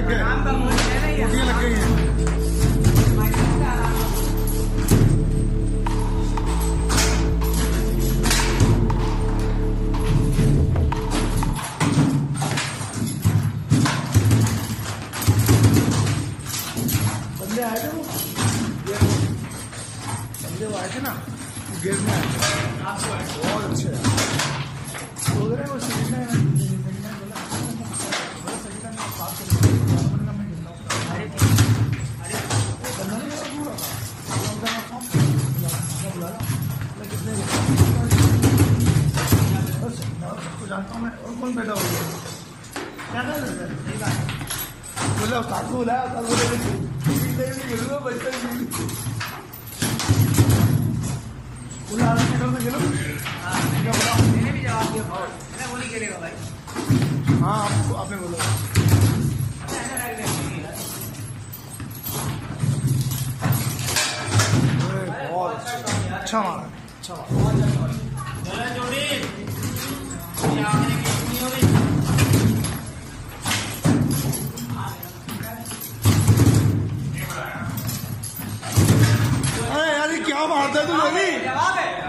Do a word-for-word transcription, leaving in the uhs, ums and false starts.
लग गए, टूटियां लग गई हैं। बंदे आए थे वो बंदे वो आए थे ना गिरने आए थे, बहुत अच्छे बोल रहे हैं वो सीखना है। जानता हूँ मैं, और कौन बैठा हो गया क्या कर रहे हैं? बोला उस्ताद को बुलाया, उस्ताद बोले खेलूंगा बच्चा बोला खेलो। मैंने भी जवाब दिया, मैं वो नहीं खेलेगा भाई। हाँ आपको आपने बोला बहुत अच्छा मारा, अच्छा मारा। अरे यार क्या मारता है तू?